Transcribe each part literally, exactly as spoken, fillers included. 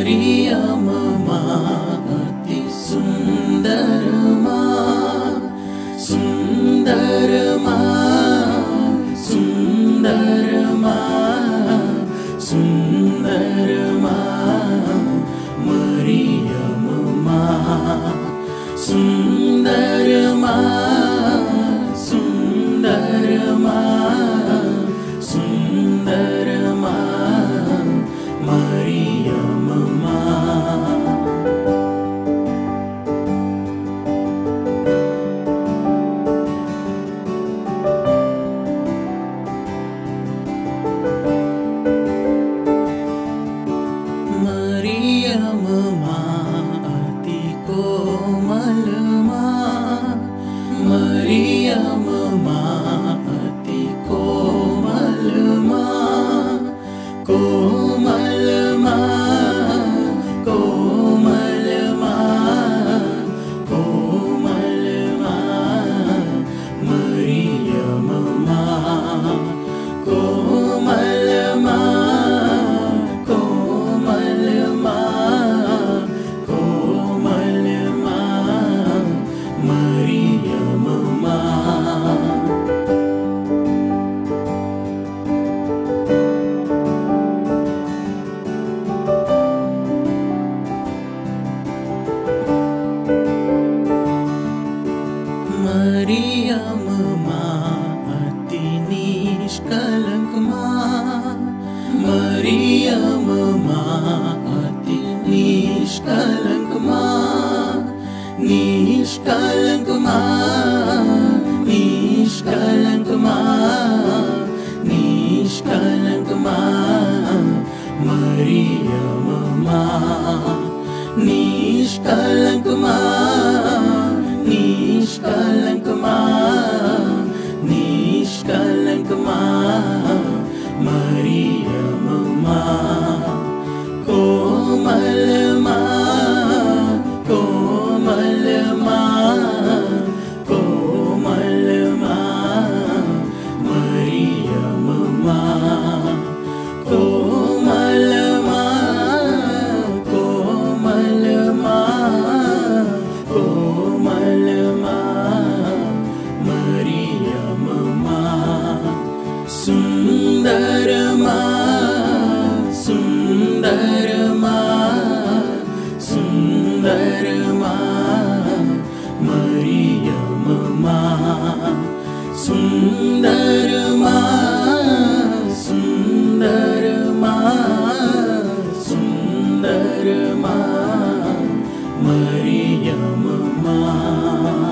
मरियम माँ अति सुंदर माँ, सुंदर माँ, सुंदर माँ, सुंदर माँ, मरियम माँ, सुंदर माँ, सुंदर माँ, सुंदर माँ, मरियम माँ। मरियम माँ अति कोमल माँ, मरियम माँ अति कोमल माँ, कोमल माँ, कोमल माँ, कोमल माँ, मरियम माँ, कोमल माँ, कोमल माँ, कोमल माँ, मरियम माँ। मरियम माँ अति निष्कलंक माँ, मरियम माँ अति निष्कलंक माँ, निष्कलंक माँ, निष्कलंक माँ, निष्कलंक माँ, मरियम माँ, निष्कलंक माँ, निष्कलंक माँ, निष्कलंक माँ, मरियम माँ, कोमल माँ, कोमल माँ, कोमल माँ, मरियम माँ, कोमल माँ, कोमल माँ, कोमल माँ, मरियम माँ, सुंदर माँ, सुंदर माँ, सुंदर माँ, मरियम माँ, सुंदर माँ, सुंदर माँ, सुंदर माँ, मरियम माँ।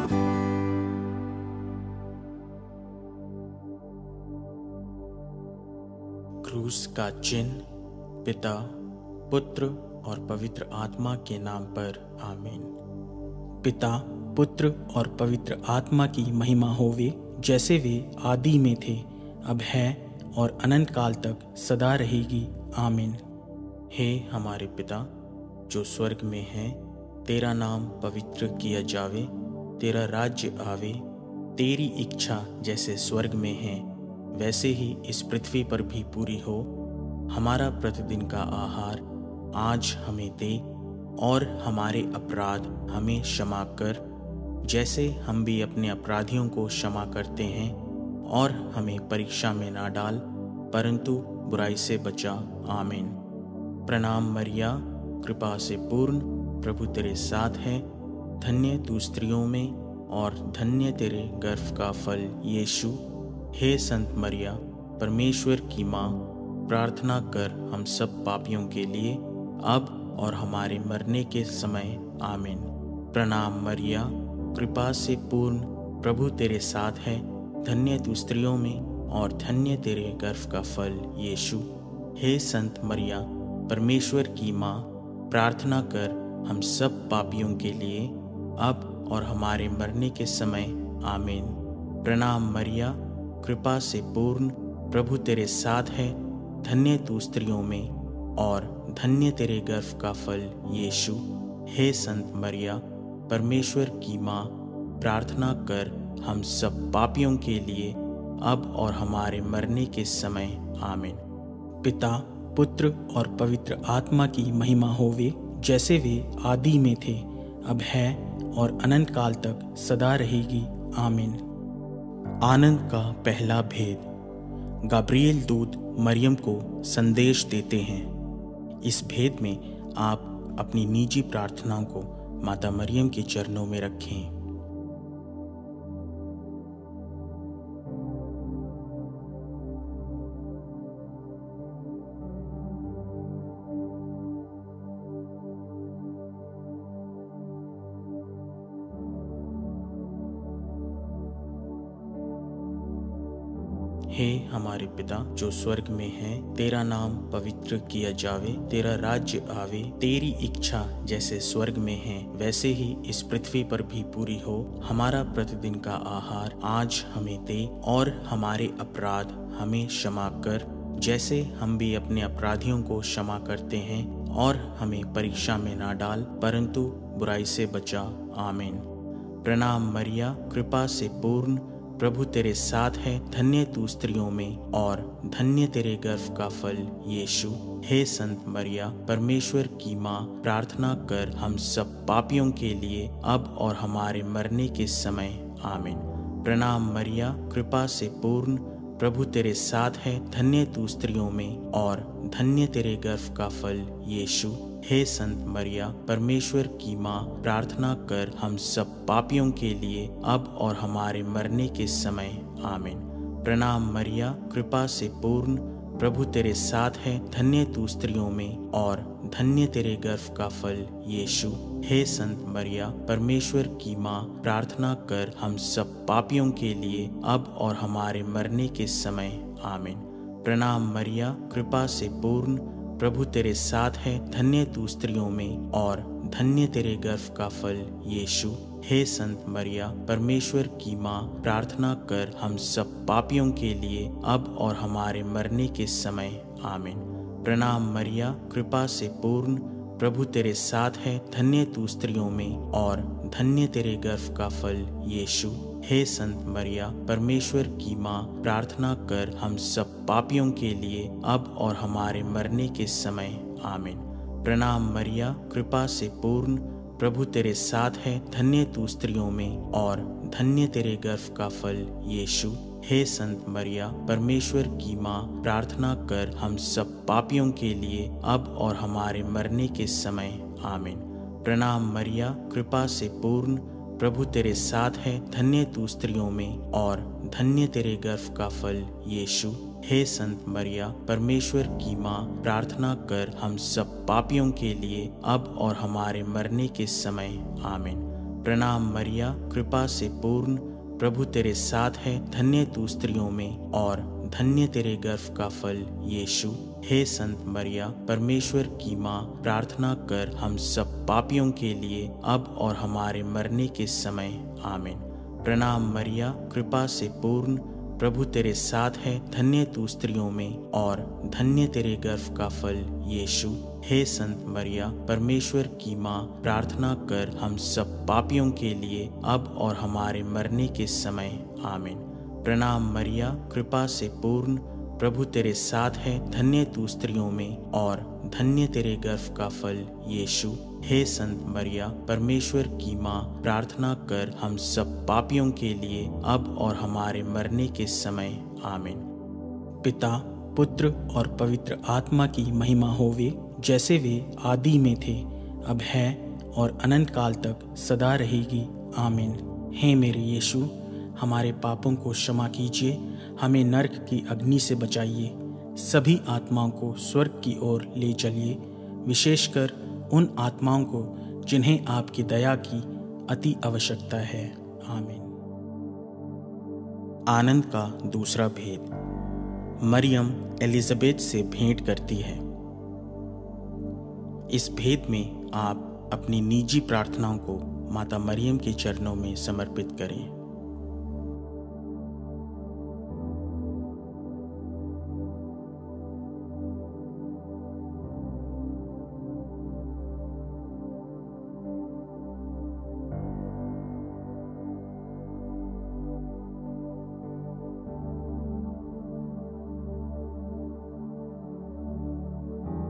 क्रूस का चिन्ह। पिता, पुत्र और पवित्र आत्मा के नाम पर आमीन। पिता, पुत्र और पवित्र आत्मा की महिमा होवे, जैसे वे आदि में थे, अब है और अनंत काल तक सदा रहेगी। आमीन। हे हमारे पिता जो स्वर्ग में है, तेरा नाम पवित्र किया जावे, तेरा राज्य आवे, तेरी इच्छा जैसे स्वर्ग में है वैसे ही इस पृथ्वी पर भी पूरी हो। हमारा प्रतिदिन का आहार आज हमें दे, और हमारे अपराध हमें क्षमा कर, जैसे हम भी अपने अपराधियों को क्षमा करते हैं, और हमें परीक्षा में ना डाल, परंतु बुराई से बचा। आमीन। प्रणाम मरिया, कृपा से पूर्ण, प्रभु तेरे साथ है, धन्य तू स्त्रियों में और धन्य तेरे गर्भ का फल यीशु। हे संत मरिया, परमेश्वर की माँ, प्रार्थना कर हम सब पापियों के लिए, अब और हमारे मरने के समय। आमीन। प्रणाम मरिया, कृपा से पूर्ण, प्रभु तेरे साथ है, धन्य तू स्त्रियों में और धन्य तेरे गर्भ का फल यीशु। हे संत मरिया, परमेश्वर की माँ, प्रार्थना कर हम सब पापियों के लिए, अब और हमारे मरने के समय। आमीन। प्रणाम मरिया, कृपा से पूर्ण, प्रभु तेरे साथ है, धन्य तू स्त्रियों में और धन्य तेरे गर्भ का फल यीशु। हे संत मरिया, परमेश्वर की माँ, प्रार्थना कर हम सब पापियों के लिए, अब और हमारे मरने के समय। आमीन। पिता, पुत्र और पवित्र आत्मा की महिमा होवे, जैसे वे आदि में थे, अब है और अनंत काल तक सदा रहेगी। आमीन। आनंद का पहला भेद। गाब्रिएल दूत मरियम को संदेश देते हैं। इस भेद में आप अपनी निजी प्रार्थनाओं को माता मरियम के चरणों में रखें। हे हमारे पिता जो स्वर्ग में है, तेरा नाम पवित्र किया जावे, तेरा राज्य आवे, तेरी इच्छा जैसे स्वर्ग में है वैसे ही इस पृथ्वी पर भी पूरी हो। हमारा प्रतिदिन का आहार आज हमें दे, और हमारे अपराध हमें क्षमा कर, जैसे हम भी अपने अपराधियों को क्षमा करते हैं, और हमें परीक्षा में ना डाल, परंतु बुराई से बचा। आमीन। प्रणाम मरिया, कृपा से पूर्ण, प्रभु तेरे साथ है, धन्य तू स्त्रियों में और धन्य तेरे गर्भ का फल यीशु। हे संत मरिया, परमेश्वर की माँ, प्रार्थना कर हम सब पापियों के लिए अब और हमारे मरने के समय। आमीन। प्रणाम मरिया, कृपा से पूर्ण, प्रभु तेरे साथ है, धन्य तू स्त्रियों में और धन्य तेरे गर्भ का फल यीशु। हे संत मरिया, परमेश्वर की माँ, प्रार्थना कर हम सब पापियों के लिए अब और हमारे मरने के समय। आमीन। प्रणाम मरिया, कृपा से पूर्ण, प्रभु तेरे साथ है, धन्य तू स्त्रियों में और धन्य तेरे गर्भ का फल यीशु। हे संत मरिया, परमेश्वर की माँ, प्रार्थना कर हम सब पापियों के लिए अब और हमारे मरने के समय। आमीन। प्रणाम मरिया, कृपा से पूर्ण, प्रभु तेरे साथ है, धन्य तू स्त्रियों में और धन्य तेरे गर्भ का फल यीशु। हे संत मरिया, परमेश्वर की माँ, प्रार्थना कर हम सब पापियों के लिए अब और हमारे मरने के समय। आमीन। प्रणाम मरिया, कृपा से पूर्ण, प्रभु तेरे साथ है, धन्य तू स्त्रियों में और धन्य तेरे गर्भ का फल यीशु। हे संत मरिया, परमेश्वर की माँ, प्रार्थना कर हम सब पापियों के लिए अब और हमारे मरने के समय। आमीन। प्रणाम मरिया, कृपा से पूर्ण, प्रभु तेरे साथ है, धन्य तू स्त्रियों में और धन्य तेरे गर्भ का फल यीशु। हे संत मरिया, परमेश्वर की माँ, प्रार्थना कर हम सब पापियों के लिए अब और हमारे मरने के समय। आमीन। प्रणाम मरिया, कृपा से पूर्ण, प्रभु तेरे साथ है, धन्य तू स्त्रियों में और धन्य तेरे गर्भ का फल यीशु। हे संत मरिया, परमेश्वर की माँ, प्रार्थना कर हम सब पापियों के लिए अब और हमारे मरने के समय। आमीन। प्रणाम मरिया, कृपा से पूर्ण, प्रभु तेरे साथ है, धन्य तू स्त्रियों में और धन्य तेरे गर्भ का फल यीशु। हे संत मरिया, परमेश्वर की माँ, प्रार्थना कर हम सब पापियों के लिए अब और हमारे मरने के समय। आमीन। प्रणाम मरिया, कृपा से पूर्ण, प्रभु तेरे साथ है, धन्य तू स्त्रियों में और धन्य तेरे गर्भ का फल यीशु। हे संत मरिया, परमेश्वर की माँ, प्रार्थना कर हम सब पापियों के लिए अब और हमारे मरने के समय। आमीन। प्रणाम मरिया, कृपा से पूर्ण, प्रभु तेरे साथ है, धन्य तू स्त्रियों में और धन्य तेरे गर्भ का फल यीशु। हे संत मरिया, परमेश्वर की माँ, प्रार्थना कर हम सब पापियों के लिए अब और हमारे मरने के समय। आमीन। पिता, पुत्र और पवित्र आत्मा की महिमा होवे, जैसे वे आदि में थे, अब है और अनंत काल तक सदा रहेगी। आमीन। हे मेरे यीशु, हमारे पापों को क्षमा कीजिए, हमें नरक की अग्नि से बचाइए, सभी आत्माओं को स्वर्ग की ओर ले चलिए, विशेषकर उन आत्माओं को जिन्हें आपकी दया की अति आवश्यकता है। आमीन। आनंद का दूसरा भेद। मरियम एलिजाबेथ से भेंट करती है। इस भेद में आप अपनी निजी प्रार्थनाओं को माता मरियम के चरणों में समर्पित करें।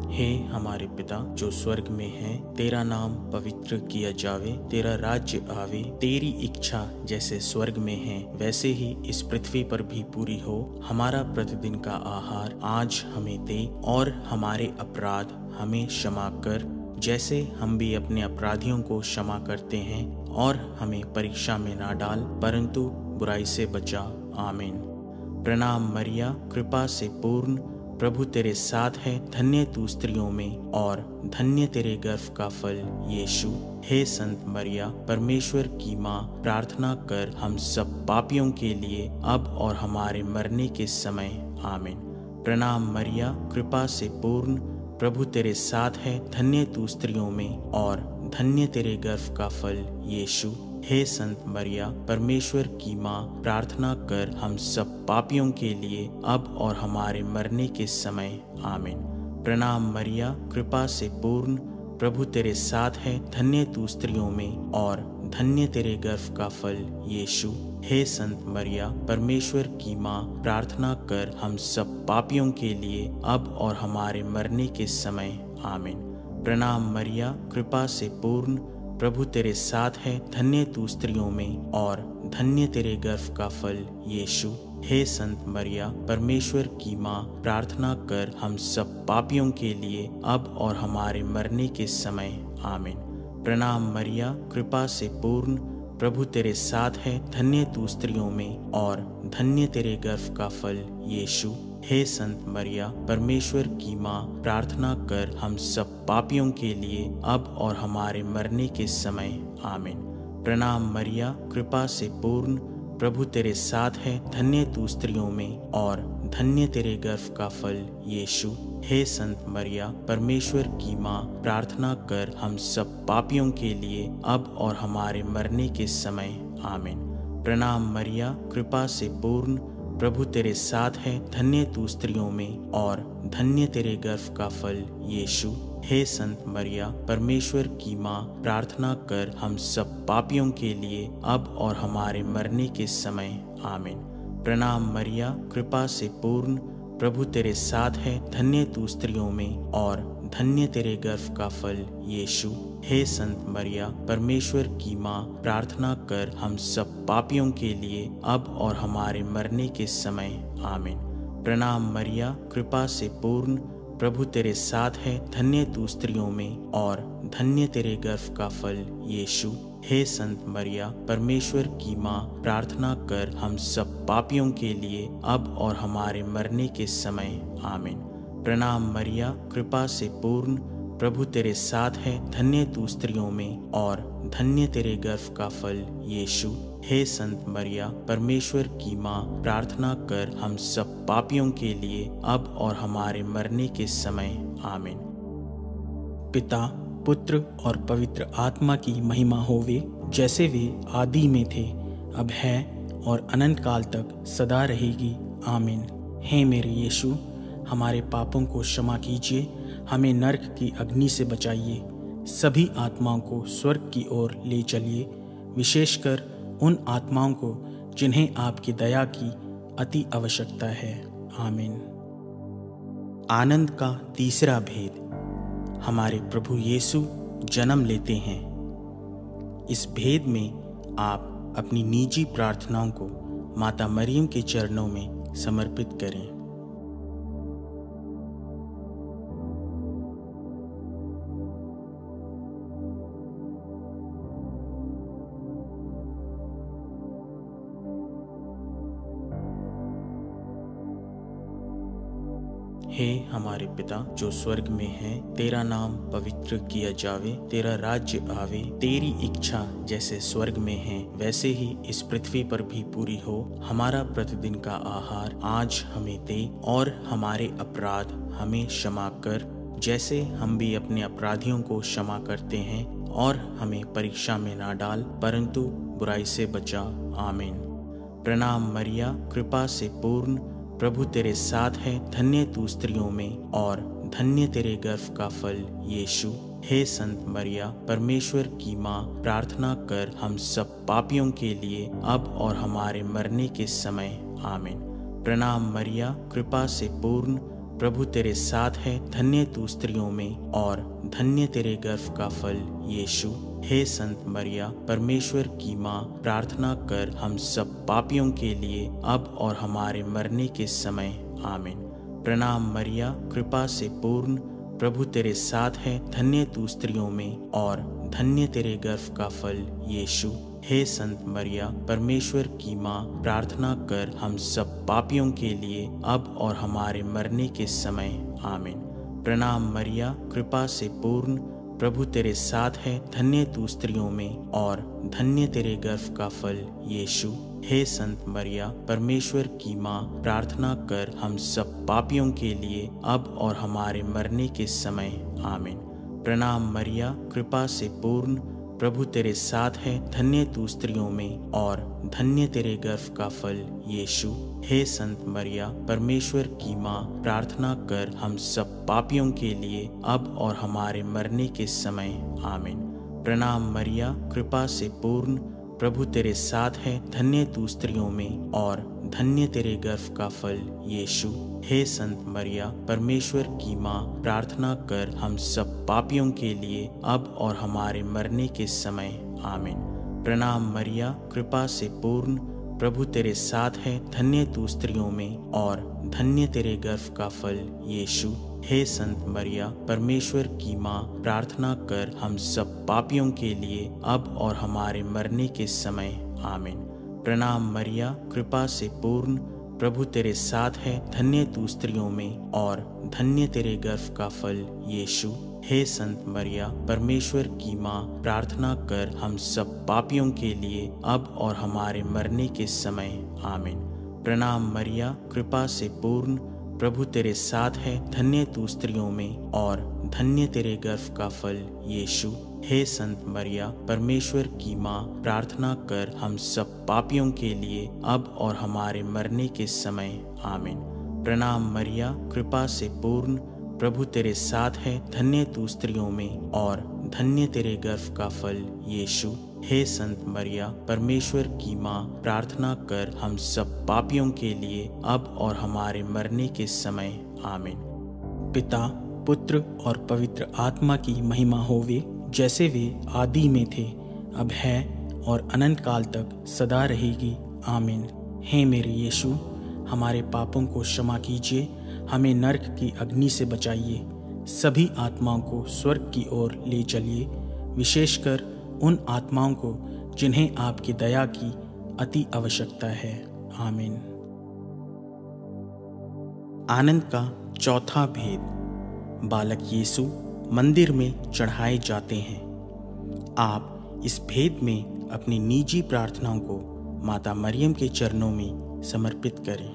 हे हमारे पिता जो स्वर्ग में है, तेरा नाम पवित्र किया जावे, तेरा राज्य आवे, तेरी इच्छा जैसे स्वर्ग में है वैसे ही इस पृथ्वी पर भी पूरी हो। हमारा प्रतिदिन का आहार आज हमें दे, और हमारे अपराध हमें क्षमा कर जैसे हम भी अपने अपराधियों को क्षमा करते हैं, और हमें परीक्षा में ना डाल परंतु बुराई से बचा। आमीन। प्रणाम मरिया, कृपा से पूर्ण, प्रभु तेरे साथ है, धन्य तू स्त्रियों में और धन्य तेरे गर्भ का फल यीशु। हे संत मरिया, परमेश्वर की माँ, प्रार्थना कर हम सब पापियों के लिए अब और हमारे मरने के समय। आमीन। प्रणाम मरिया, कृपा से पूर्ण, प्रभु तेरे साथ है, धन्य तू स्त्रियों में और धन्य तेरे गर्भ का फल यीशु। हे संत मरिया, परमेश्वर की माँ, प्रार्थना कर हम सब पापियों के लिए अब और हमारे मरने के समय। आमीन। प्रणाम मरिया, कृपा से पूर्ण, प्रभु तेरे साथ है, धन्य तू स्त्रियों में और धन्य तेरे गर्भ का फल यीशु। हे संत मरिया, परमेश्वर की माँ, प्रार्थना कर हम सब पापियों के लिए अब और हमारे मरने के समय। आमीन। प्रणाम मरिया, कृपा से पूर्ण, प्रभु तेरे साथ है, धन्य तू स्त्रियों में और धन्य तेरे गर्भ का फल यीशु। हे संत मरिया, परमेश्वर की माँ, प्रार्थना कर हम सब पापियों के लिए अब और हमारे मरने के समय। आमीन। प्रणाम मरिया, कृपा से पूर्ण, प्रभु तेरे साथ है, धन्य तू स्त्रियों में और धन्य तेरे गर्भ का फल यीशु। हे संत मरिया, परमेश्वर की माँ, प्रार्थना कर हम सब पापियों के लिए अब और हमारे मरने के समय। आमीन। प्रणाम मरिया, कृपा से पूर्ण, प्रभु तेरे साथ है, धन्य तू स्त्रियों में और धन्य तेरे गर्भ का फल यीशु। हे संत मरिया, परमेश्वर की माँ, प्रार्थना कर हम सब पापियों के लिए अब और हमारे मरने के समय। आमीन। प्रणाम मरिया, कृपा से पूर्ण, प्रभु तेरे साथ है, धन्य तू स्त्रियों में और धन्य तेरे गर्भ का फल यीशु। हे संत मरिया, परमेश्वर की माँ, प्रार्थना कर हम सब पापियों के लिए अब और हमारे मरने के समय। आमीन। प्रणाम मरिया, कृपा से पूर्ण, प्रभु तेरे साथ है, धन्य तू स्त्रियों में और धन्य तेरे गर्भ का फल यीशु। हे संत मरिया, परमेश्वर की माँ, प्रार्थना कर हम सब पापियों के लिए अब और हमारे मरने के समय। आमीन। प्रणाम मरिया, कृपा से पूर्ण, प्रभु तेरे साथ है, धन्य तू स्त्रियों में और धन्य तेरे गर्भ का फल यीशु। हे संत मरिया, परमेश्वर की माँ, प्रार्थना कर हम सब पापियों के लिए अब और हमारे मरने के समय। आमीन। प्रणाम मरिया, कृपा से पूर्ण, प्रभु तेरे साथ है, धन्य तू स्त्रियों में और धन्य तेरे गर्भ का फल यीशु। हे संत मरिया, परमेश्वर की माँ, प्रार्थना कर हम सब पापियों के लिए अब और हमारे मरने के समय। आमीन। पिता, पुत्र और पवित्र आत्मा की महिमा होवे, जैसे वे आदि में थे, अब है और अनंत काल तक सदा रहेगी। आमीन। हे मेरे यीशु, हमारे पापों को क्षमा कीजिए, हमें नरक की अग्नि से बचाइए, सभी आत्माओं को स्वर्ग की ओर ले चलिए, विशेषकर उन आत्माओं को जिन्हें आपकी दया की अति आवश्यकता है। आमीन। आनंद का तीसरा भेद, हमारे प्रभु यीशु जन्म लेते हैं। इस भेद में आप अपनी निजी प्रार्थनाओं को माता मरियम के चरणों में समर्पित करें। हे हमारे पिता जो स्वर्ग में है, तेरा नाम पवित्र किया जावे, तेरा राज्य आवे, तेरी इच्छा जैसे स्वर्ग में है वैसे ही इस पृथ्वी पर भी पूरी हो। हमारा प्रतिदिन का आहार आज हमें दे, और हमारे अपराध हमें क्षमा कर जैसे हम भी अपने अपराधियों को क्षमा करते हैं, और हमें परीक्षा में ना डाल परंतु बुराई से बचा। आमीन। प्रणाम मरिया, कृपा से पूर्ण, प्रभु तेरे साथ है, धन्य तू स्त्रियों में और धन्य तेरे गर्भ का फल यीशु। हे संत मरिया, परमेश्वर की माँ, प्रार्थना कर हम सब पापियों के लिए अब और हमारे मरने के समय। आमीन। प्रणाम मरिया, कृपा से पूर्ण, प्रभु तेरे साथ है, धन्य तू स्त्रियों में और धन्य तेरे गर्भ का फल यीशु। हे संत मरिया, परमेश्वर की माँ, प्रार्थना कर हम सब पापियों के लिए अब और हमारे मरने के समय आमीन। प्रणाम मरिया, कृपा से पूर्ण, प्रभु तेरे साथ है, धन्य तू स्त्रियों में और धन्य तेरे गर्भ का फल यीशु। हे संत मरिया, परमेश्वर की माँ, प्रार्थना कर हम सब पापियों के लिए अब और हमारे मरने के समय आमीन। प्रणाम मरिया, कृपा से पूर्ण, प्रभु तेरे साथ है, धन्य तू स्त्रियों में और धन्य तेरे गर्भ का फल यीशु। हे संत मरिया, परमेश्वर की माँ, प्रार्थना कर हम सब पापियों के लिए अब और हमारे मरने के समय आमीन। प्रणाम मरिया, कृपा से पूर्ण, प्रभु तेरे साथ है, धन्य तू स्त्रियों में और धन्य तेरे गर्भ का फल यीशु। हे संत मरिया, परमेश्वर की माँ, प्रार्थना कर हम सब पापियों के लिए अब और हमारे मरने के समय आमीन। प्रणाम मरिया, कृपा से पूर्ण, प्रभु तेरे साथ है, धन्य तू स्त्रियों में और धन्य तेरे गर्भ का फल यीशु। हे संत मरिया, परमेश्वर की माँ, प्रार्थना कर हम सब पापियों के लिए अब और हमारे मरने के समय आमीन। प्रणाम मरिया, कृपा से पूर्ण, प्रभु तेरे साथ है, धन्य तू स्त्रियों में और धन्य तेरे गर्भ का फल यीशु। हे संत मरिया, परमेश्वर की माँ, प्रार्थना कर हम सब पापियों के लिए अब और हमारे मरने के समय आमीन। प्रणाम मरिया, कृपा से पूर्ण, प्रभु तेरे साथ है, धन्य तू स्त्रियों में और धन्य तेरे गर्भ का फल यीशु। हे संत मरिया, परमेश्वर की माँ, प्रार्थना कर हम सब पापियों के लिए अब और हमारे मरने के समय आमीन। प्रणाम मरिया, कृपा से पूर्ण, प्रभु तेरे साथ है, धन्य तू स्त्रियों में और धन्य तेरे गर्भ का फल यीशु। हे संत मरिया, परमेश्वर की माँ, प्रार्थना कर हम सब पापियों के लिए अब और हमारे मरने के समय आमीन। प्रणाम मरिया, कृपा से पूर्ण, प्रभु तेरे साथ है, धन्य तू स्त्रियों में और धन्य तेरे गर्भ का फल यीशु। हे संत मरिया, परमेश्वर की माँ, प्रार्थना कर हम सब पापियों के लिए अब और हमारे मरने के समय आमीन। पिता, पुत्र और पवित्र आत्मा की महिमा होवे, जैसे वे आदि में थे, अब है और अनंत काल तक सदा रहेगी आमीन। हे मेरे यीशु, हमारे पापों को क्षमा कीजिए, हमें नरक की अग्नि से बचाइए, सभी आत्माओं को स्वर्ग की ओर ले चलिए, विशेषकर उन आत्माओं को जिन्हें आपकी दया की अति आवश्यकता है आमीन। आनंद का चौथा भेद, बालक यीशु मंदिर में चढ़ाए जाते हैं। आप इस भेद में अपनी निजी प्रार्थनाओं को माता मरियम के चरणों में समर्पित करें।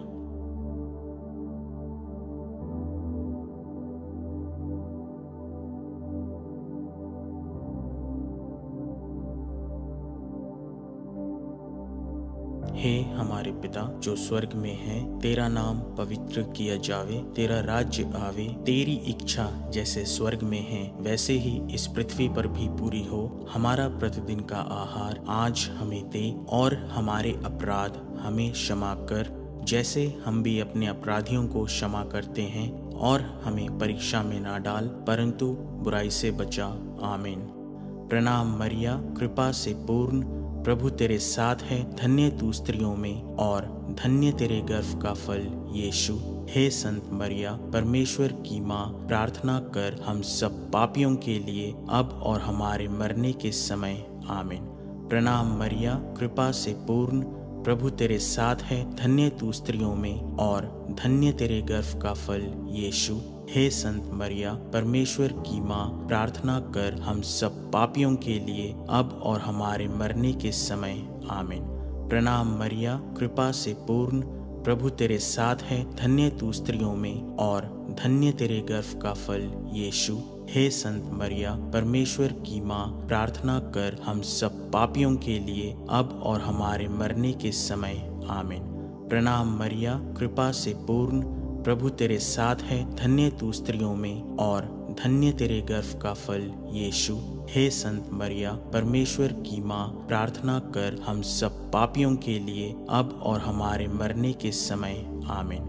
हे हमारे पिता जो स्वर्ग में है, तेरा नाम पवित्र किया जावे, तेरा राज्य आवे, तेरी इच्छा जैसे स्वर्ग में है वैसे ही इस पृथ्वी पर भी पूरी हो। हमारा प्रतिदिन का आहार आज हमें दे और हमारे अपराध हमें क्षमा कर, जैसे हम भी अपने अपराधियों को क्षमा करते हैं, और हमें परीक्षा में ना डाल परंतु बुराई से बचा आमीन। प्रणाम मरिया, कृपा से पूर्ण, प्रभु तेरे साथ है, धन्य तू स्त्रियों में और धन्य तेरे गर्भ का फल यीशु। हे संत मरिया, परमेश्वर की माँ, प्रार्थना कर हम सब पापियों के लिए अब और हमारे मरने के समय आमीन। प्रणाम मरिया, कृपा से पूर्ण, प्रभु तेरे साथ है, धन्य तू स्त्रियों में और धन्य तेरे गर्भ का फल यीशु। हे संत मरिया, परमेश्वर की माँ, प्रार्थना कर हम सब पापियों के लिए अब और हमारे मरने के समय आमीन। प्रणाम मरिया, कृपा से पूर्ण, प्रभु तेरे साथ है, धन्य तू स्त्रियों में और धन्य तेरे गर्भ का फल यीशु। हे संत मरिया, परमेश्वर की माँ, प्रार्थना कर हम सब पापियों के लिए अब और हमारे मरने के समय आमीन। प्रणाम मरिया, कृपा से पूर्ण, प्रभु तेरे साथ है, धन्य तू स्त्रियों में और धन्य तेरे गर्भ का फल यीशु। हे संत मरिया, परमेश्वर की माँ, प्रार्थना कर हम सब पापियों के लिए अब और हमारे मरने के समय आमीन।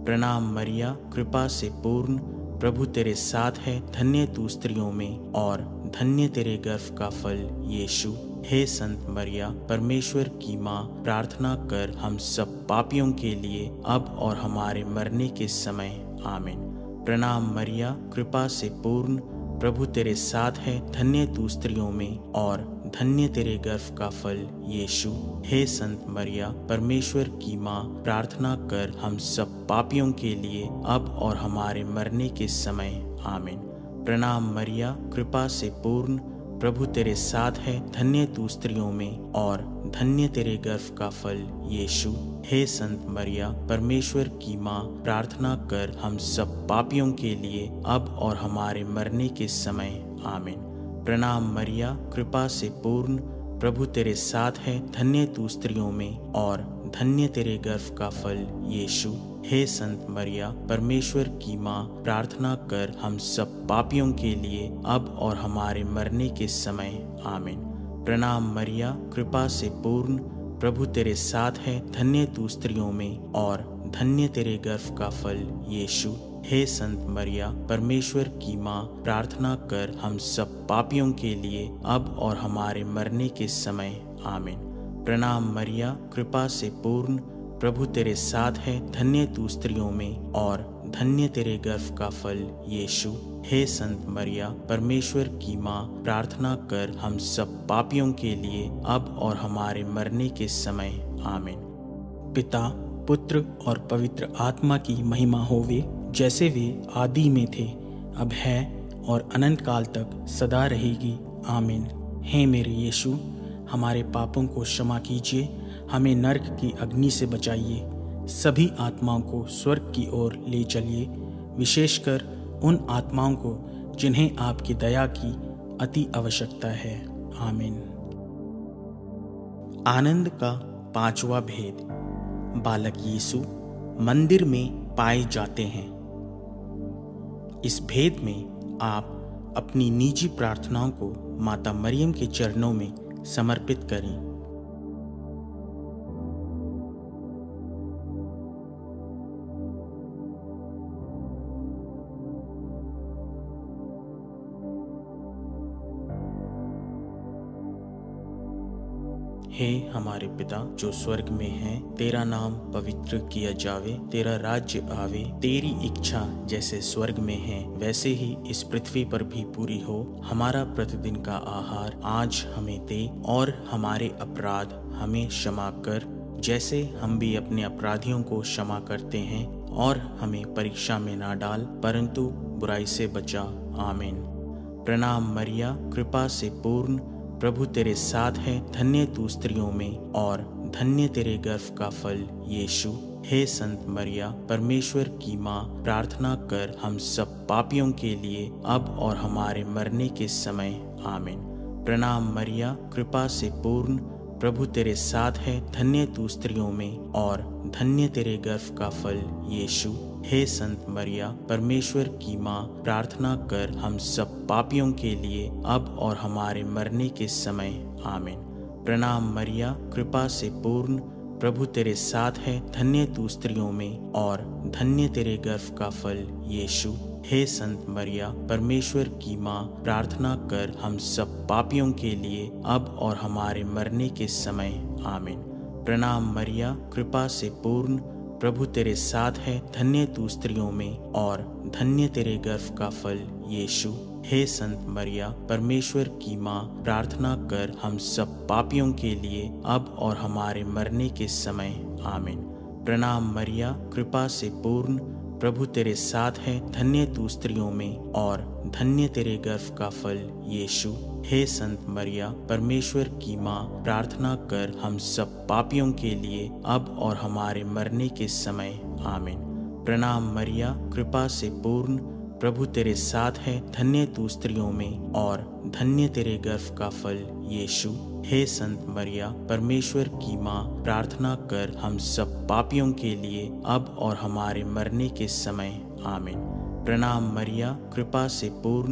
प्रणाम मरिया, कृपा से पूर्ण, प्रभु तेरे साथ है, धन्य तू स्त्रियों में और धन्य तेरे गर्भ का फल यीशु। हे संत मरिया, परमेश्वर की माँ, प्रार्थना कर हम सब पापियों के लिए अब और हमारे मरने के समय आमीन। प्रणाम मरिया, कृपा से पूर्ण, प्रभु तेरे साथ है, धन्य तू स्त्रियों में और धन्य तेरे गर्भ का फल यीशु। हे संत मरिया, परमेश्वर की माँ, प्रार्थना कर हम सब पापियों के लिए अब और हमारे मरने के समय आमीन। प्रणाम मरिया, कृपा से पूर्ण, प्रभु तेरे साथ है, धन्य तू स्त्रियों में और धन्य तेरे गर्भ का फल यीशु। हे संत मरिया, परमेश्वर की माँ, प्रार्थना कर हम सब पापियों के लिए अब और हमारे मरने के समय आमीन। प्रणाम मरिया, कृपा से पूर्ण, प्रभु तेरे साथ है, धन्य तू स्त्रियों में और धन्य तेरे गर्भ का फल यीशु। हे संत मरिया, परमेश्वर की माँ, प्रार्थना कर हम सब पापियों के लिए अब और हमारे मरने के समय आमीन। प्रणाम मरिया, कृपा से पूर्ण, प्रभु तेरे साथ है, धन्य तू स्त्रियों में और धन्य तेरे गर्भ का फल यीशु। हे संत मरिया, परमेश्वर की माँ, प्रार्थना कर हम सब पापियों के लिए अब और हमारे मरने के समय आमीन। प्रणाम मरिया, कृपा से पूर्ण, प्रभु तेरे साथ है, धन्य तू स्त्रियों में और धन्य तेरे गर्भ का फल यीशु। हे संत मरिया, परमेश्वर की माँ, प्रार्थना कर हम सब पापियों के लिए अब और हमारे मरने के समय आमीन। पिता, पुत्र और पवित्र आत्मा की महिमा होवे, जैसे वे आदि में थे, अब है और अनंत काल तक सदा रहेगी आमीन। हे मेरे यीशु, हमारे पापों को क्षमा कीजिए, हमें नरक की अग्नि से बचाइए, सभी आत्माओं को स्वर्ग की ओर ले चलिए, विशेषकर उन आत्माओं को जिन्हें आपकी दया की अति आवश्यकता है आमीन। आनंद का पांचवा भेद। बालक यीशु मंदिर में पाए जाते हैं। इस भेद में आप अपनी निजी प्रार्थनाओं को माता मरियम के चरणों में समर्पित करें। हे हमारे पिता जो स्वर्ग में है, तेरा नाम पवित्र किया जावे, तेरा राज्य आवे, तेरी इच्छा जैसे स्वर्ग में है वैसे ही इस पृथ्वी पर भी पूरी हो। हमारा प्रतिदिन का आहार आज हमें दे और हमारे अपराध हमें क्षमा कर, जैसे हम भी अपने अपराधियों को क्षमा करते हैं, और हमें परीक्षा में ना डाल परंतु बुराई से बचा आमीन। प्रणाम मरिया, कृपा से पूर्ण, प्रभु तेरे साथ है, धन्य तू स्त्रियों में और धन्य तेरे गर्भ का फल यीशु। हे संत मरिया, परमेश्वर की माँ, प्रार्थना कर हम सब पापियों के लिए अब और हमारे मरने के समय आमीन। प्रणाम मरिया, कृपा से पूर्ण, प्रभु तेरे साथ है, धन्य तू स्त्रियों में और धन्य तेरे गर्भ का फल यीशु। हे संत मरिया, परमेश्वर की माँ, प्रार्थना कर हम सब पापियों के लिए अब और हमारे मरने के समय आमीन। प्रणाम मरिया, कृपा से पूर्ण, प्रभु तेरे साथ है, धन्य तू स्त्रियों में और धन्य तेरे गर्भ का फल यीशु। हे संत मरिया, परमेश्वर की माँ, प्रार्थना कर हम सब पापियों के लिए अब और हमारे मरने के समय आमीन। प्रणाम मरिया, कृपा से पूर्ण, प्रभु तेरे साथ है, धन्य तू स्त्रियों में और धन्य तेरे गर्भ का फल यीशु। हे संत मरिया, परमेश्वर की माँ, प्रार्थना कर हम सब पापियों के लिए अब और हमारे मरने के समय आमीन। प्रणाम मरिया, कृपा से पूर्ण, प्रभु तेरे साथ है, धन्य तू स्त्रियों में और धन्य तेरे गर्भ का फल यीशु। हे संत मरिया, परमेश्वर की माँ, प्रार्थना कर हम सब पापियों के लिए अब और हमारे मरने के समय आमीन। प्रणाम मरिया, कृपा से पूर्ण, प्रभु तेरे साथ है, धन्य तू स्त्रियों में और धन्य तेरे गर्भ का फल यीशु। हे संत मरिया, परमेश्वर की माँ, प्रार्थना कर हम सब पापियों के लिए अब और हमारे मरने के समय आमीन। प्रणाम मरिया, कृपा से पूर्ण,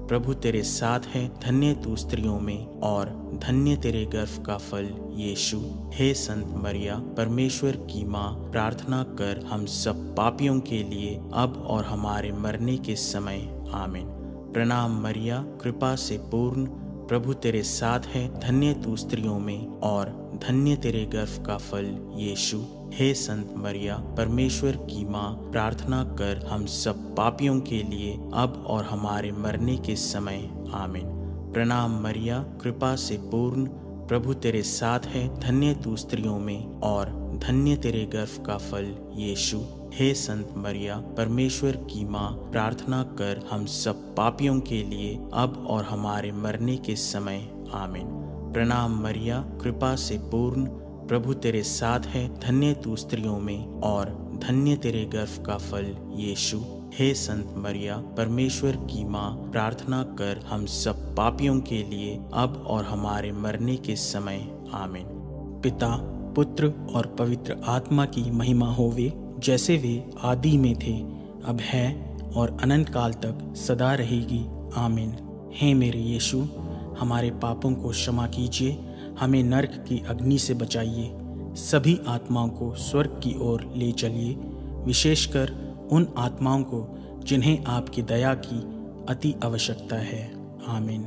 प्रभु तेरे साथ है, धन्य तू स्त्रियों में और धन्य तेरे गर्भ का फल यीशु। हे संत मरिया, परमेश्वर की माँ, प्रार्थना कर हम सब पापियों के लिए अब और हमारे मरने के समय। आमीन। प्रणाम मरिया, कृपा से पूर्ण, प्रभु तेरे साथ है, धन्य तू स्त्रियों में और धन्य तेरे गर्भ का फल यीशु। हे संत मरिया, परमेश्वर की माँ, प्रार्थना कर हम सब पापियों के लिए अब और हमारे मरने के समय। आमीन। प्रणाम मरिया, कृपा से पूर्ण, प्रभु तेरे साथ है, धन्य तू स्त्रियों में और धन्य तेरे गर्भ का फल यीशु। हे संत मरिया, परमेश्वर की माँ, प्रार्थना कर हम सब पापियों के लिए अब और हमारे मरने के समय। आमीन। प्रणाम मरिया, कृपा से पूर्ण, प्रभु तेरे साथ है, धन्य तू स्त्रियों में और धन्य तेरे गर्भ का फल यीशु। हे संत मरिया, परमेश्वर की माँ, प्रार्थना कर हम सब पापियों के लिए अब और हमारे मरने के समय। आमीन। पिता, पुत्र और पवित्र आत्मा की महिमा होवे, जैसे वे आदि में थे, अब है और अनंत काल तक सदा रहेगी। आमीन। हे मेरे यीशु, हमारे पापों को क्षमा कीजिए, हमें नरक की अग्नि से बचाइए, सभी आत्माओं को स्वर्ग की ओर ले चलिए, विशेषकर उन आत्माओं को जिन्हें आपकी दया की अति आवश्यकता है। आमीन।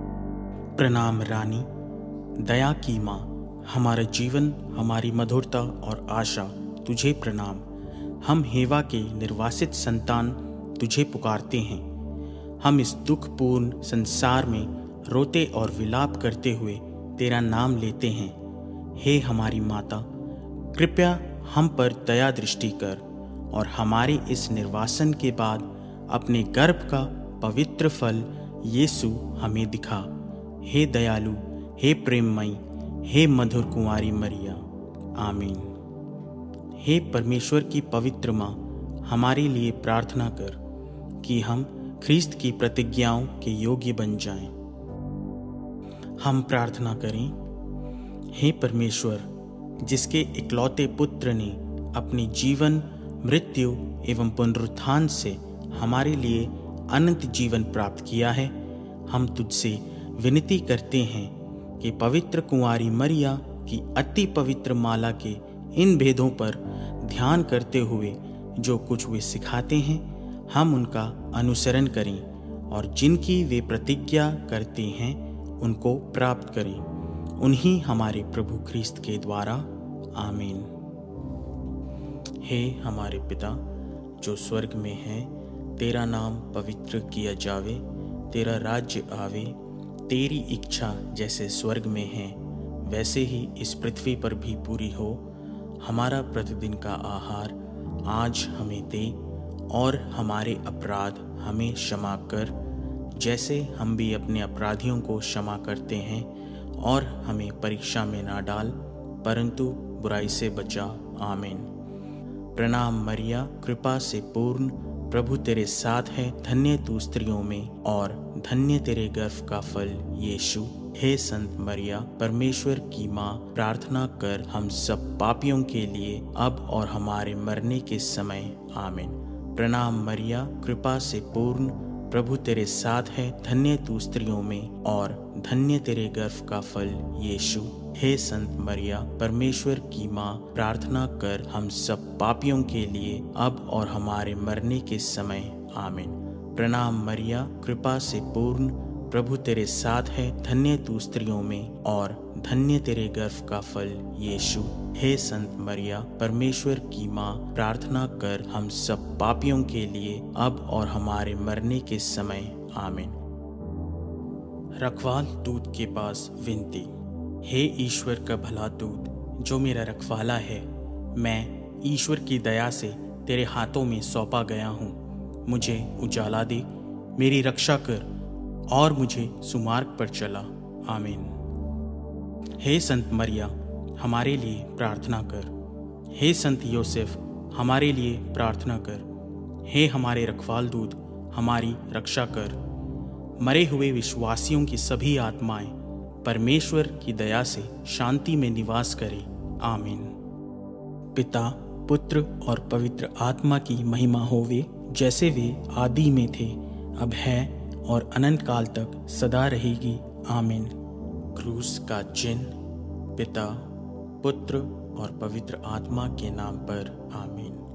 प्रणाम रानी, दया की माँ, हमारा जीवन, हमारी मधुरता और आशा तुझे प्रणाम। हम हेवा के निर्वासित संतान तुझे पुकारते हैं। हम इस दुखपूर्ण संसार में रोते और विलाप करते हुए तेरा नाम लेते हैं। हे हमारी माता, कृपया हम पर दया दृष्टि कर और हमारे इस निर्वासन के बाद अपने गर्भ का पवित्र फल यीशु हमें दिखा। हे दयालु, हे प्रेममयी, हे मधुर कुंवारी मरिया। आमीन। हे परमेश्वर की पवित्र माँ, हमारे लिए प्रार्थना कर कि हम ख्रीस्त की प्रतिज्ञाओं के योग्य बन जाएं। हम प्रार्थना करें। हे परमेश्वर, जिसके इकलौते पुत्र ने अपने जीवन, मृत्यु एवं पुनरुत्थान से हमारे लिए अनंत जीवन प्राप्त किया है, हम तुझसे विनती करते हैं कि पवित्र कुंवारी मरिया की अति पवित्र माला के इन भेदों पर ध्यान करते हुए जो कुछ वे सिखाते हैं, हम उनका अनुसरण करें और जिनकी वे प्रतिज्ञा करते हैं उनको प्राप्त करें, उन्हीं हमारे प्रभु ख्रीस्त के द्वारा। आमीन। हे हमारे पिता जो स्वर्ग में है, तेरा नाम पवित्र किया जावे, तेरा राज्य आवे, तेरी इच्छा जैसे स्वर्ग में है वैसे ही इस पृथ्वी पर भी पूरी हो। हमारा प्रतिदिन का आहार आज हमें दे और हमारे अपराध हमें क्षमा कर, जैसे हम भी अपने अपराधियों को क्षमा करते हैं, और हमें परीक्षा में ना डाल परंतु बुराई से बचा। आमीन। प्रणाम मरिया, कृपा से पूर्ण, प्रभु तेरे साथ है, धन्य तू स्त्रियों में और धन्य तेरे गर्भ का फल यीशु। हे संत मरिया, परमेश्वर की माँ, प्रार्थना कर हम सब पापियों के लिए अब और हमारे मरने के समय। आमीन। प्रणाम मरिया, कृपा से पूर्ण, प्रभु तेरे साथ है, धन्य तू स्त्रियों में और धन्य तेरे गर्भ का फल यीशु। हे संत मरिया, परमेश्वर की माँ, प्रार्थना कर हम सब पापियों के लिए अब और हमारे मरने के समय। आमीन। प्रणाम मरिया, कृपा से पूर्ण, प्रभु तेरे साथ है, धन्य तू स्त्रियों में और धन्य तेरे गर्भ का फल यीशु। हे संत मरिया, परमेश्वर की माँ, प्रार्थना कर हम सब पापियों के लिए अब और हमारे मरने के समय। आमीन। रखवाल दूत के पास विनती। हे ईश्वर का भला दूत, जो मेरा रखवाला है, मैं ईश्वर की दया से तेरे हाथों में सौंपा गया हूँ। मुझे उजाला दे, मेरी रक्षा कर और मुझे सुमार्ग पर चला। आमीन। हे संत मरिया, हमारे लिए प्रार्थना कर। हे संत योसेफ, हमारे लिए प्रार्थना कर। हे हमारे रखवाल दूत, हमारी रक्षा कर। मरे हुए विश्वासियों की सभी आत्माएं परमेश्वर की दया से शांति में निवास करें। आमीन। पिता, पुत्र और पवित्र आत्मा की महिमा होवे, जैसे वे आदि में थे, अब है और अनंत काल तक सदा रहेगी। आमीन। क्रूस का चिन्ह पिता, पुत्र और पवित्र आत्मा के नाम पर। आमीन।